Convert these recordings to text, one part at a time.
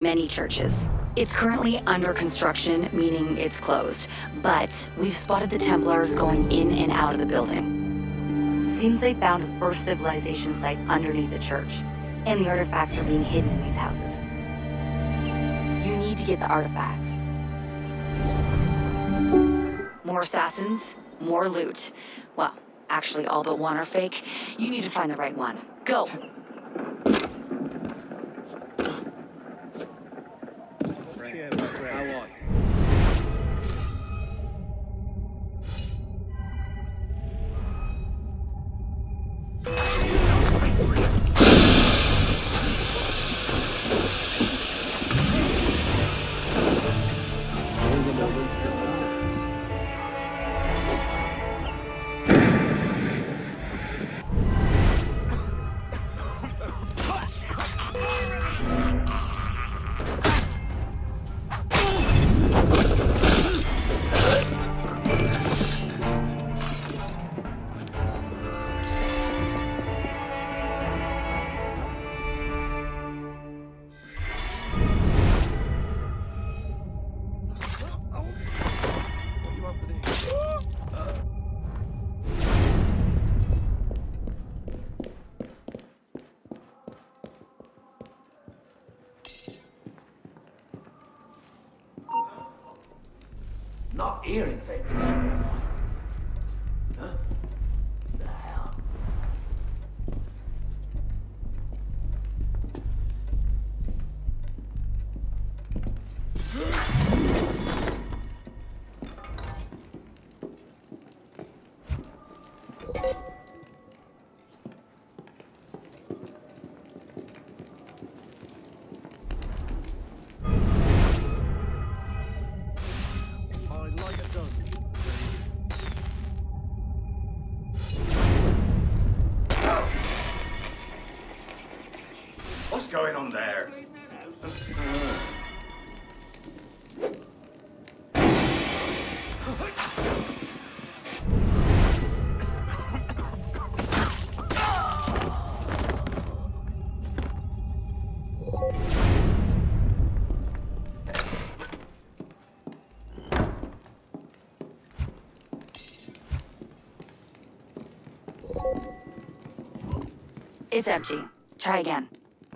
Many churches. It's currently under construction, meaning it's closed. But we've spotted the Templars going in and out of the building. Seems they found a first civilization site underneath the church, and the artifacts are being hidden in these houses. You need to get the artifacts. More assassins, more loot. Well, actually all but one are fake. You need to find the right one. Go! Not hearing things. Huh? The hell? What's going on there? It's empty. Try again.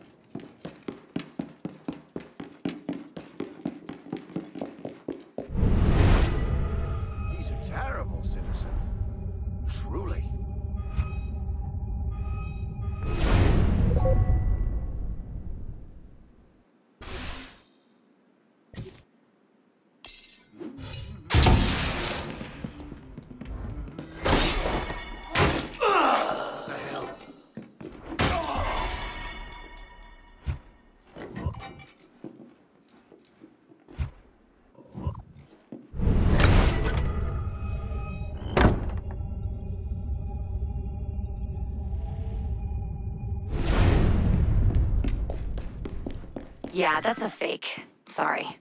He's a terrible citizen. Truly. Yeah, that's a fake. Sorry.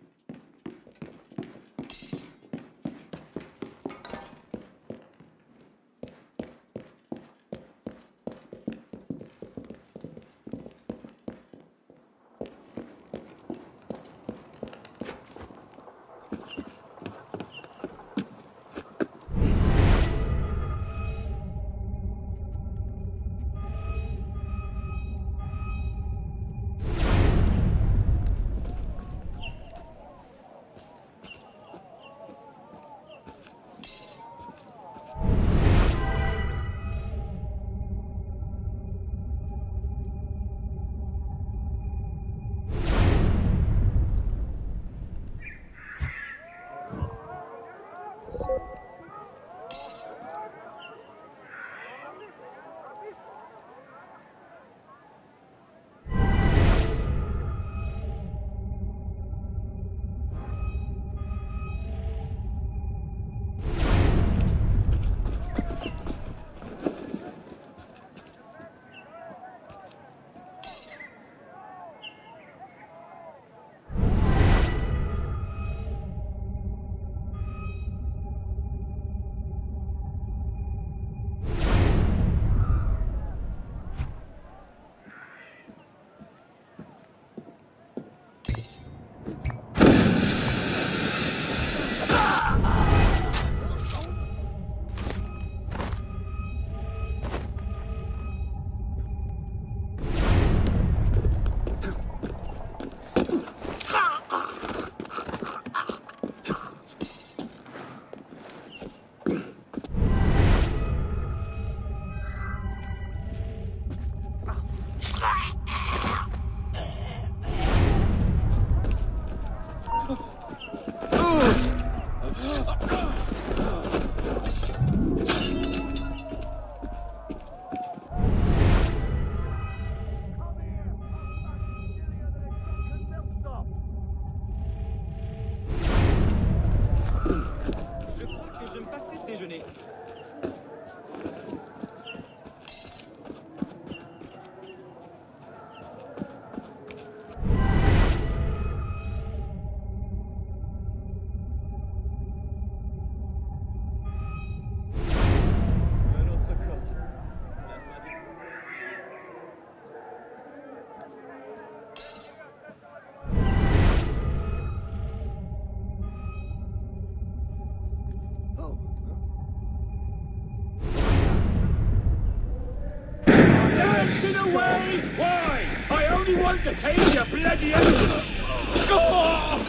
Take your bloody oh!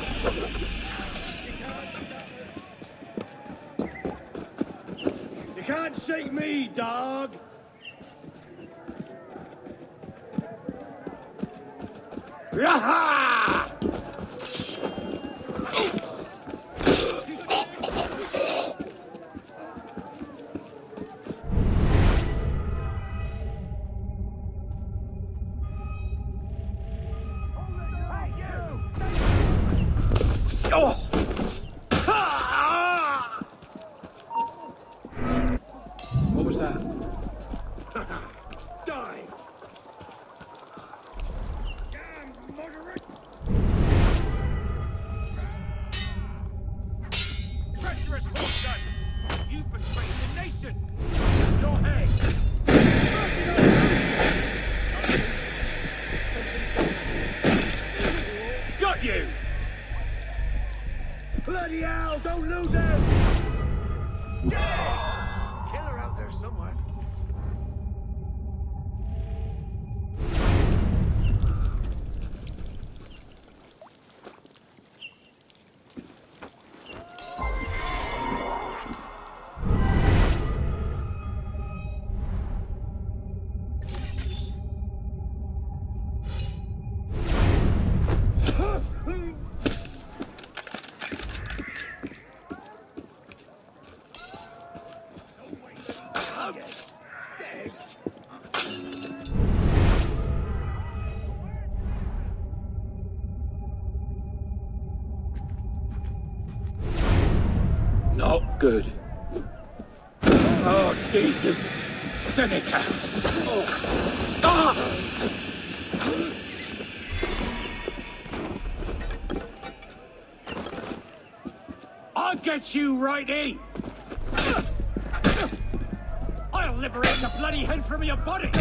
You can't shake me, dog! Raha! Oh! What was that? Die! Damn murderer! Treacherous horse gun! You betrayed the nation! Your head! Got you! Bloody hell, don't lose him! Yeah! Killer out there somewhere. Not good. Oh, Jesus. Seneca. Oh. Ah! I'll get you, righty! I'll liberate the bloody head from your body!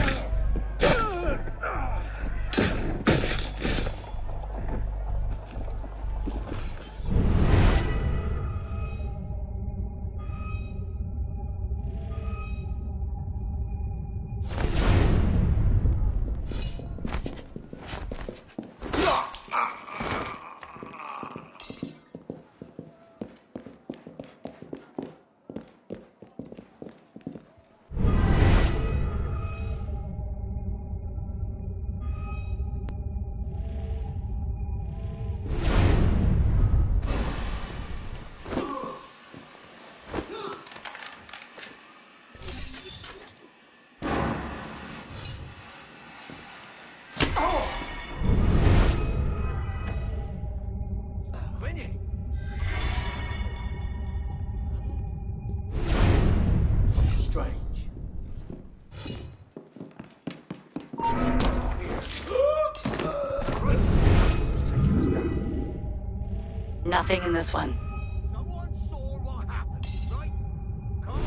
Nothing in this one. Someone saw what happened, right? Come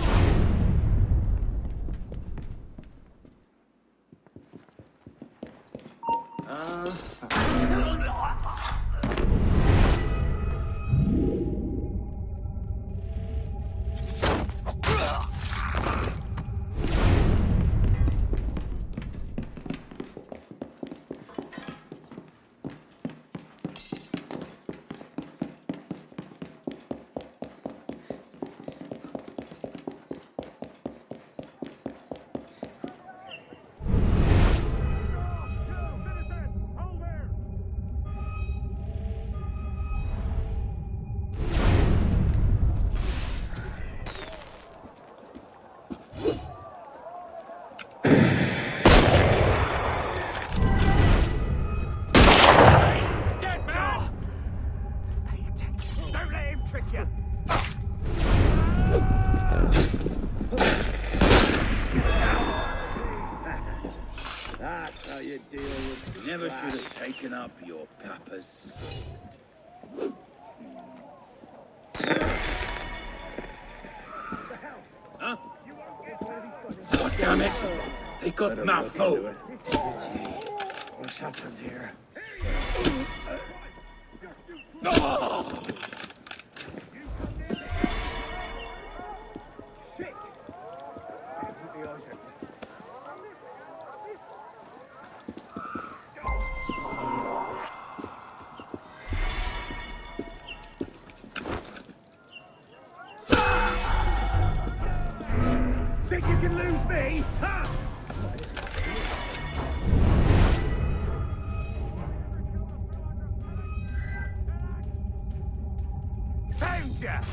That's how you deal with... You never should have taken up your papa's sword. Huh? Oh, damn it! They got Malfoy! What's happened here? Oh! can lose me? Ha! Found ya!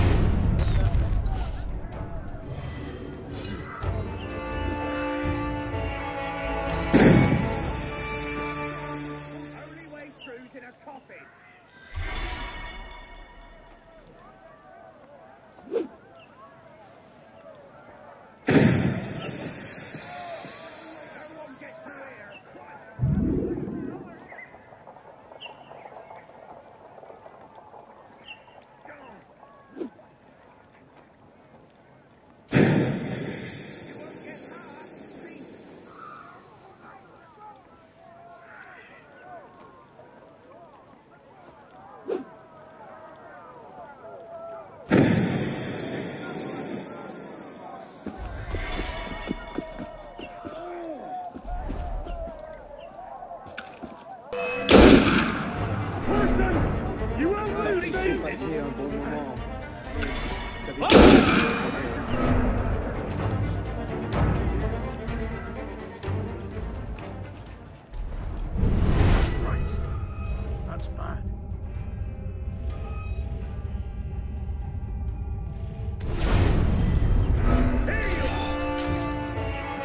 Only way through's in a coffin. No one gets through here. Person, you won't lose me. Passé un bon moment. Christ, that's bad. Here you are.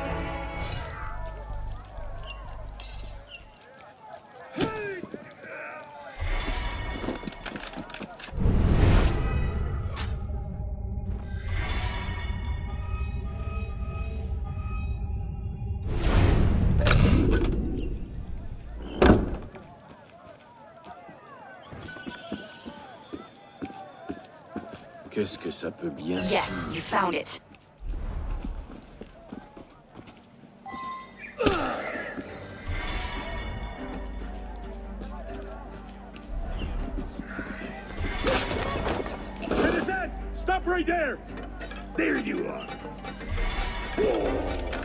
Qu'est-ce que ça peut bien Yes, you found it. Citizen, stop right there. There you are. Whoa.